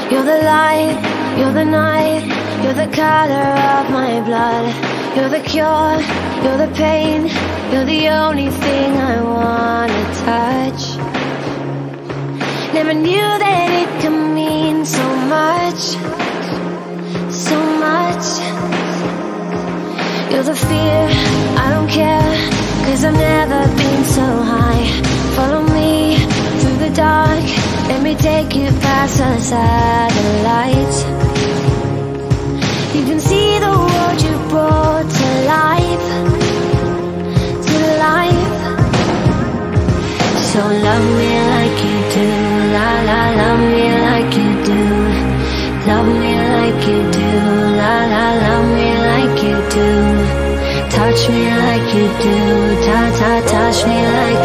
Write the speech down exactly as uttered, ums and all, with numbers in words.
You're the light, you're the night, you're the color of my blood. You're the cure, you're the pain, you're the only thing I wanna touch. Never knew that it could mean so much, so much. You're the fear, I don't care, cause I've never been so high. Follow me through the dark, let me take you past the satellites. You can see the world you brought to life, to life. So love me like you do, la la, love me like you do. Love me like you do, la la, love me like you do. Touch me like you do, ta ta, touch me like